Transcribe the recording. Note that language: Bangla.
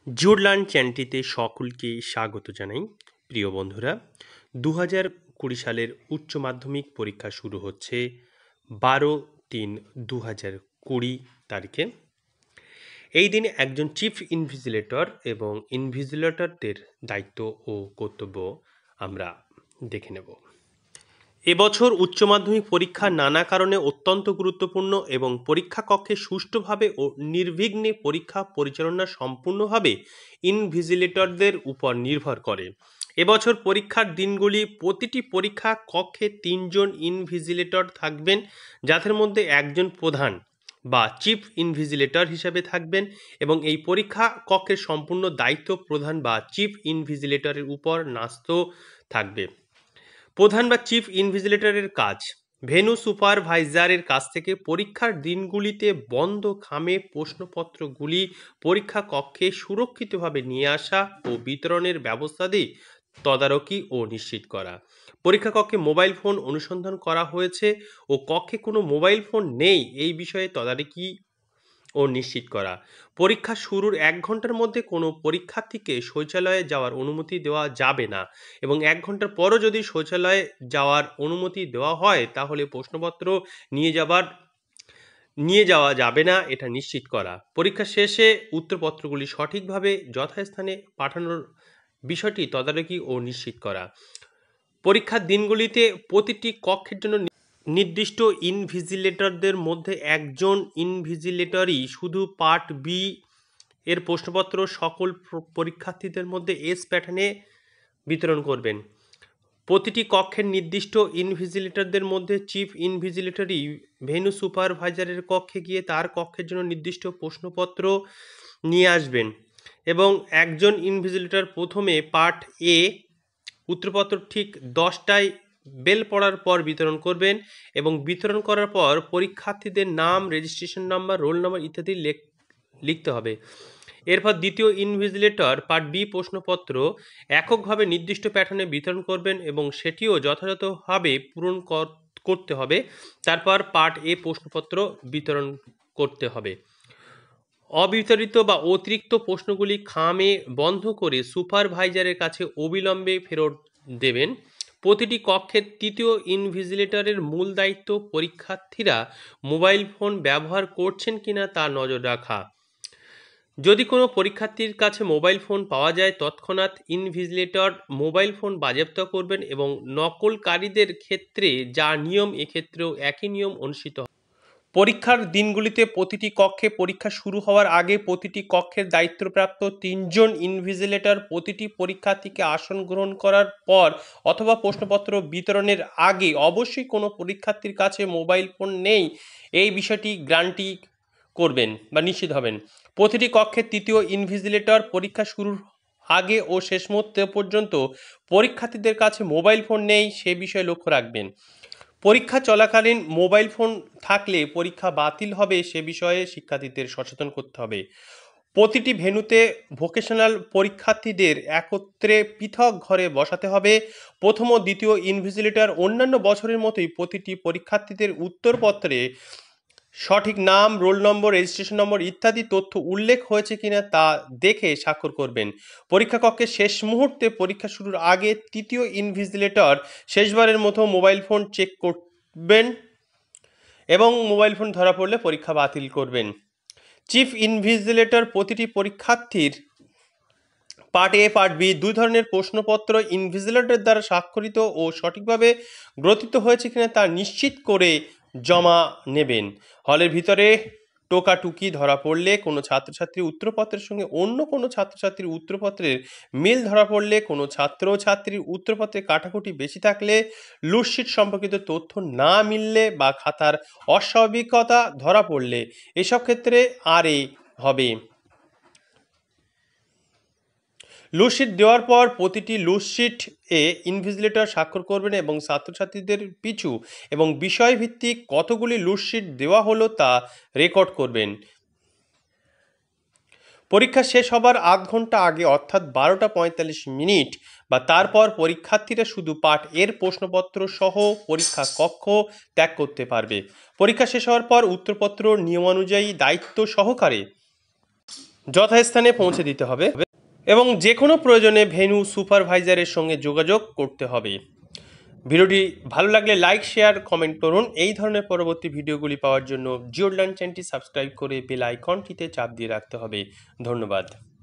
জিওর লার্ন চ্যানেলটিতে সকলকে স্বাগত জানাই। প্রিয় বন্ধুরা, 2020 সালের উচ্চ মাধ্যমিক পরীক্ষা শুরু হচ্ছে 12/3/2020 তারিখে। এই দিনে একজন চিফ ইনভিজিলেটর এবং ইনভিজিলেটরদের দায়িত্ব ও কর্তব্য আমরা দেখে নেব। এবছর উচ্চ মাধ্যমিক পরীক্ষা নানা কারণে অত্যন্ত গুরুত্বপূর্ণ এবং পরীক্ষা কক্ষে সুষ্ঠুভাবে ও নির্বিঘ্নে পরীক্ষা পরিচালনা সম্পূর্ণভাবে ইনভিজিলেটরদের উপর নির্ভর করে। এবছর পরীক্ষার দিনগুলি প্রতিটি পরীক্ষা কক্ষে 3 জন ইনভিজিলেটর থাকবেন, যাদের মধ্যে একজন প্রধান বা চিফ ইনভিজিলেটর হিসেবে থাকবেন এবং এই পরীক্ষা কক্ষের সম্পূর্ণ দায়িত্ব প্রধান বা চিফ ইনভিজিলেটরের উপর ন্যস্ত থাকবে। প্রধান বা চিফ ইনভিজিলেটরের কাজ ভেন্যু সুপারভাইজারের কাছ থেকে পরীক্ষার দিনগুলিতে বন্ধ খামে প্রশ্নপত্রগুলি পরীক্ষা কক্ষে সুরক্ষিতভাবে নিয়ে আসা ও বিতরণের ব্যবস্থা দিয়ে তদারকি ও নিশ্চিত করা। পরীক্ষা কক্ষে মোবাইল ফোন অনুসন্ধান করা হয়েছে ও কক্ষে কোনো মোবাইল ফোন নেই এই বিষয়ে তদারকি ও নিশ্চিত করা। পরীক্ষা শুরুর 1 ঘন্টার মধ্যে কোনো পরীক্ষার্থীকে শৌচালয়ে যাওয়ার অনুমতি দেওয়া যাবে না এবং 1 ঘন্টার পরও যদি শৌচালয়ে যাওয়ার অনুমতি দেওয়া হয় তাহলে প্রশ্নপত্র নিয়ে যাওয়া যাবে না, এটা নিশ্চিত করা। পরীক্ষা শেষে উত্তরপত্রগুলি সঠিকভাবে যথাস্থানে পাঠানোর বিষয়টি তদারকি ও নিশ্চিত করা। পরীক্ষার দিনগুলিতে প্রতিটি কক্ষের জন্য নির্দিষ্ট ইনভিজিলেটরদের মধ্যে একজন ইনভিজিলেটরই শুধু পার্ট বি এর প্রশ্নপত্র সকল পরীক্ষার্থীদের মধ্যে এস প্যাটার্নে বিতরণ করবেন। প্রতিটি কক্ষের নির্দিষ্ট ইনভিজিলেটরদের মধ্যে চিফ ইনভিজিলেটরই ভেন্যু সুপারভাইজারের কক্ষে গিয়ে তার কক্ষের জন্য নির্দিষ্ট প্রশ্নপত্র নিয়ে আসবেন এবং একজন ইনভিজিলেটর প্রথমে পার্ট এ উত্তরপত্র ঠিক 10টায় বেল পড়ার পর বিতরণ করবেন এবং বিতরণ করার পর পরীক্ষার্থীদের নাম, রেজিস্ট্রেশন নাম্বার, রোল নাম্বার ইত্যাদি লিখতে হবে। এরপর দ্বিতীয় ইনভিজিলেটর পার্ট বি প্রশ্নপত্র এককভাবে নির্দিষ্ট প্যাটার্নে বিতরণ করবেন এবং সেটিও যথাযথভাবে পূরণ করতে হবে। তারপর পার্ট এ প্রশ্নপত্র বিতরণ করতে হবে। অবিতরিত বা অতিরিক্ত প্রশ্নগুলি খামে বন্ধ করে সুপারভাইজারের কাছে অবিলম্বে ফেরত দেবেন। প্রতিটি কক্ষের তৃতীয় ইনভিজিলেটরের মূল দায়িত্ব পরীক্ষার্থীরা মোবাইল ফোন ব্যবহার করছেন কিনা তা নজর রাখা। যদি কোনো পরীক্ষার্থীর কাছে মোবাইল ফোন পাওয়া যায় তৎক্ষণাৎ ইনভিজিলেটর মোবাইল ফোন বাজেয়াপ্ত করবেন এবং নকলকারীদের ক্ষেত্রে যা নিয়ম এক্ষেত্রেও একই নিয়ম অনুসৃত হবে। পরীক্ষার দিনগুলিতে প্রতিটি কক্ষে পরীক্ষা শুরু হওয়ার আগে প্রতিটি কক্ষের দায়িত্বপ্রাপ্ত 3 জন ইনভিজিলেটর প্রতিটি পরীক্ষার্থীকে আসন গ্রহণ করার পর অথবা প্রশ্নপত্র বিতরণের আগে অবশ্যই কোনো পরীক্ষার্থীর কাছে মোবাইল ফোন নেই এই বিষয়টি গ্যারান্টি করবেন বা নিশ্চিত হবেন। প্রতিটি কক্ষের তৃতীয় ইনভিজিলেটর পরীক্ষা শুরুর আগে ও শেষ মুহূর্ত পর্যন্ত পরীক্ষার্থীদের কাছে মোবাইল ফোন নেই সে বিষয়ে লক্ষ্য রাখবেন। পরীক্ষা চলাকালীন মোবাইল ফোন থাকলে পরীক্ষা বাতিল হবে সে বিষয়ে শিক্ষার্থীদের সচেতন করতে হবে। প্রতিটি ভেন্যুতে ভোকেশনাল পরীক্ষার্থীদের একত্রে পৃথক ঘরে বসাতে হবে। প্রথম ও দ্বিতীয় ইনভিজিলেটর অন্যান্য বছরের মতোই প্রতিটি পরীক্ষার্থীদের উত্তরপত্রে সঠিক নাম, রোল নম্বর, রেজিস্ট্রেশন নম্বর ইত্যাদি তথ্য উল্লেখ হয়েছে কিনা তা দেখে স্বাক্ষর করবেন। পরীক্ষা কক্ষে শেষ মুহূর্তে পরীক্ষা শুরুর আগে তৃতীয় ইনভিজিলেটর শেষবারের মতো মোবাইল ফোন চেক করবেন এবং মোবাইল ফোন ধরা পড়লে পরীক্ষা বাতিল করবেন। চিফ ইনভিজিলেটর প্রতিটি পরীক্ষার্থীর পার্ট এ, পার্ট বি 2 ধরনের প্রশ্নপত্র ইনভিজিলেটর দ্বারা স্বাক্ষরিত ও সঠিকভাবে গ্রথিত হয়েছে কিনা তা নিশ্চিত করে জমা নেবেন। হলের ভিতরে টোকাটুকি ধরা পড়লে, কোনো ছাত্রছাত্রীর উত্তরপত্রের সঙ্গে অন্য কোনো ছাত্রছাত্রীর উত্তরপত্রের মিল ধরা পড়লে, কোনো ছাত্রছাত্রীর উত্তরপত্রে কাটাকুটি বেশি থাকলে, লুটশিট সম্পর্কিত তথ্য না মিললে বা খাতার অস্বাভাবিকতা ধরা পড়লে এসব ক্ষেত্রে RA হবে। লুটশিট দেওয়ার পর প্রতিটি লুটশিট এ ইনভিজিলেটর স্বাক্ষর করবেন এবং ছাত্রছাত্রীদের পিছু এবং বিষয়ভিত্তিক কতগুলি লুটশিট দেওয়া হলো তা রেকর্ড করবেন। পরীক্ষা শেষ হবার আধ ঘন্টা আগে অর্থাৎ 12:45 বা তারপর পরীক্ষার্থীরা শুধু পার্ট এর প্রশ্নপত্র সহ পরীক্ষা কক্ষ ত্যাগ করতে পারবে। পরীক্ষা শেষ হওয়ার পর উত্তরপত্র নিয়মানুযায়ী দায়িত্ব সহকারে যথাস্থানে পৌঁছে দিতে হবে এবং যে কোনো প্রয়োজনে ভেন্যু সুপারভাইজারের সঙ্গে যোগাযোগ করতে হবে। ভিডিওটি ভালো লাগলে লাইক, শেয়ার, কমেন্ট করুন। এই ধরনের পরবর্তী ভিডিওগুলি পাওয়ার জন্য জিওলার্ন চ্যানেলটি সাবস্ক্রাইব করে বেল আইকনটিতে চাপ দিয়ে রাখতে হবে। ধন্যবাদ।